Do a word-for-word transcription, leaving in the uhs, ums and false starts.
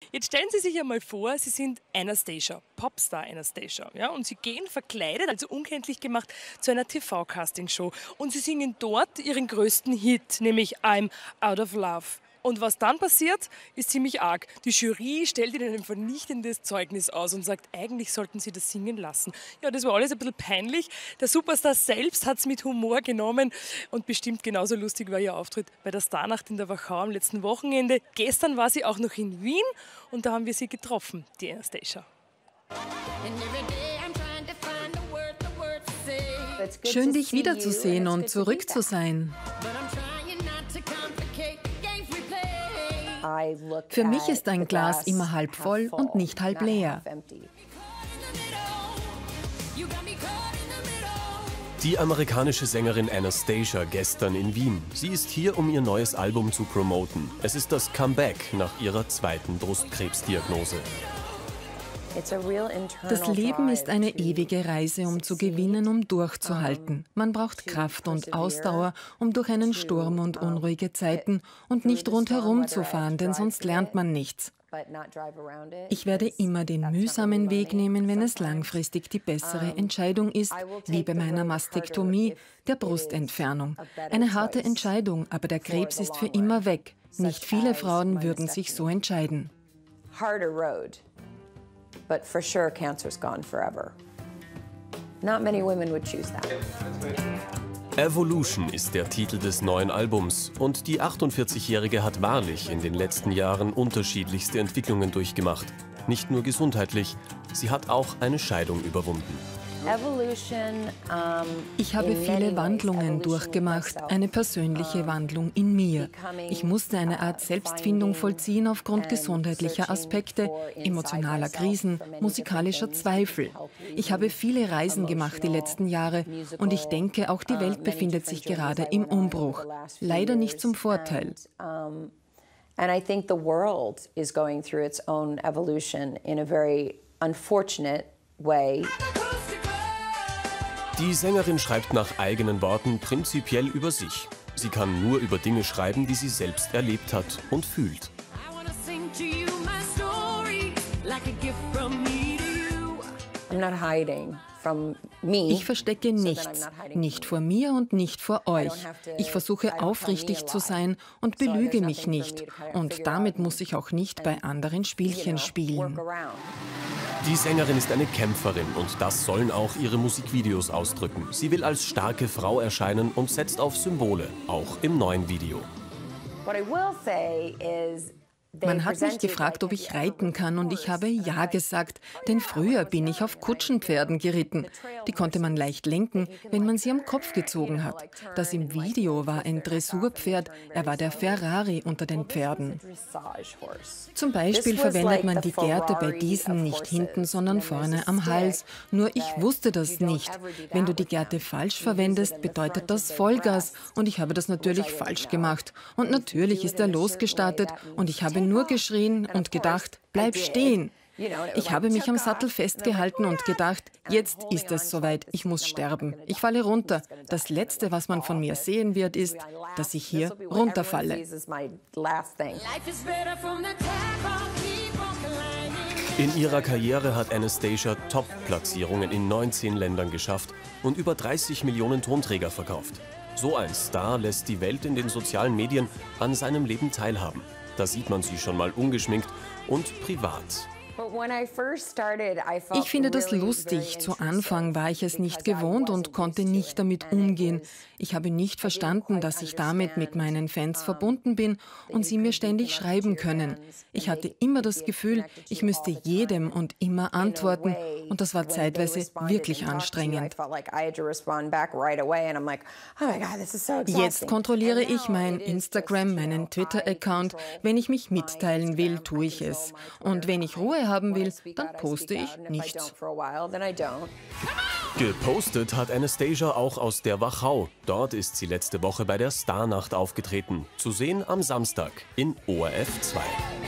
Jetzt stellen Sie sich einmal vor, Sie sind Anastacia, Popstar Anastacia, ja, und Sie gehen verkleidet, also unkenntlich gemacht, zu einer T V-Casting-Show und Sie singen dort Ihren größten Hit, nämlich I'm Out of Love. Und was dann passiert, ist ziemlich arg. Die Jury stellt Ihnen ein vernichtendes Zeugnis aus und sagt, eigentlich sollten Sie das singen lassen. Ja, das war alles ein bisschen peinlich. Der Superstar selbst hat es mit Humor genommen und bestimmt genauso lustig war Ihr Auftritt bei der Starnacht in der Wachau am letzten Wochenende. Gestern war sie auch noch in Wien und da haben wir sie getroffen, die Anastacia. Schön, dich wiederzusehen und zurück zu sein. Für mich ist ein Glas immer halb voll und nicht halb leer. Die amerikanische Sängerin Anastacia gestern in Wien. Sie ist hier, um ihr neues Album zu promoten. Es ist das Comeback nach ihrer zweiten Brustkrebsdiagnose. Das Leben ist eine ewige Reise, um zu gewinnen, um durchzuhalten. Man braucht Kraft und Ausdauer, um durch einen Sturm und unruhige Zeiten und nicht rundherum zu fahren, denn sonst lernt man nichts. Ich werde immer den mühsamen Weg nehmen, wenn es langfristig die bessere Entscheidung ist, wie bei meiner Mastektomie, der Brustentfernung. Eine harte Entscheidung, aber der Krebs ist für immer weg. Nicht viele Frauen würden sich so entscheiden. But for sure, cancer's gone forever. Not many women would choose that. Evolution ist der Titel des neuen Albums und die achtundvierzigjährige hat wahrlich in den letzten Jahren unterschiedlichste Entwicklungen durchgemacht. Nicht nur gesundheitlich, sie hat auch eine Scheidung überwunden. Ich habe viele Wandlungen durchgemacht, eine persönliche Wandlung in mir. Ich musste eine Art Selbstfindung vollziehen aufgrund gesundheitlicher Aspekte, emotionaler Krisen, musikalischer Zweifel. Ich habe viele Reisen gemacht die letzten Jahre und ich denke, auch die Welt befindet sich gerade im Umbruch. Leider nicht zum Vorteil. And I think the world is going through its own evolution in a very unfortunate way. Die Sängerin schreibt nach eigenen Worten prinzipiell über sich. Sie kann nur über Dinge schreiben, die sie selbst erlebt hat und fühlt. I'm not hiding from me. Ich verstecke nichts, nicht vor mir und nicht vor euch. Ich versuche aufrichtig zu sein und belüge mich nicht. Und damit muss ich auch nicht bei anderen Spielchen spielen. Die Sängerin ist eine Kämpferin und das sollen auch ihre Musikvideos ausdrücken. Sie will als starke Frau erscheinen und setzt auf Symbole, auch im neuen Video. Man hat mich gefragt, ob ich reiten kann und ich habe ja gesagt, denn früher bin ich auf Kutschenpferden geritten. Die konnte man leicht lenken, wenn man sie am Kopf gezogen hat. Das im Video war ein Dressurpferd, er war der Ferrari unter den Pferden. Zum Beispiel verwendet man die Gerte bei diesen nicht hinten, sondern vorne am Hals. Nur ich wusste das nicht. Wenn du die Gerte falsch verwendest, bedeutet das Vollgas und ich habe das natürlich falsch gemacht. Und natürlich ist er losgestartet und ich habe nur geschrien und gedacht, bleib stehen. Ich habe mich am Sattel festgehalten und gedacht, jetzt ist es soweit, ich muss sterben. Ich falle runter. Das Letzte, was man von mir sehen wird, ist, dass ich hier runterfalle. In ihrer Karriere hat Anastacia Top-Platzierungen in neunzehn Ländern geschafft und über dreißig Millionen Tonträger verkauft. So ein Star lässt die Welt in den sozialen Medien an seinem Leben teilhaben. Da sieht man sie schon mal ungeschminkt und privat. Ich finde das lustig. Zu Anfang war ich es nicht gewohnt und konnte nicht damit umgehen. Ich habe nicht verstanden, dass ich damit mit meinen Fans verbunden bin und sie mir ständig schreiben können. Ich hatte immer das Gefühl, ich müsste jedem und immer antworten und das war zeitweise wirklich anstrengend. Jetzt kontrolliere ich mein Instagram, meinen Twitter-Account. Wenn ich mich mitteilen will, tue ich es. Und wenn ich Ruhe haben will, dann poste ich nichts. Gepostet hat Anastacia auch aus der Wachau. Dort ist sie letzte Woche bei der Starnacht aufgetreten. Zu sehen am Samstag in O R F zwei.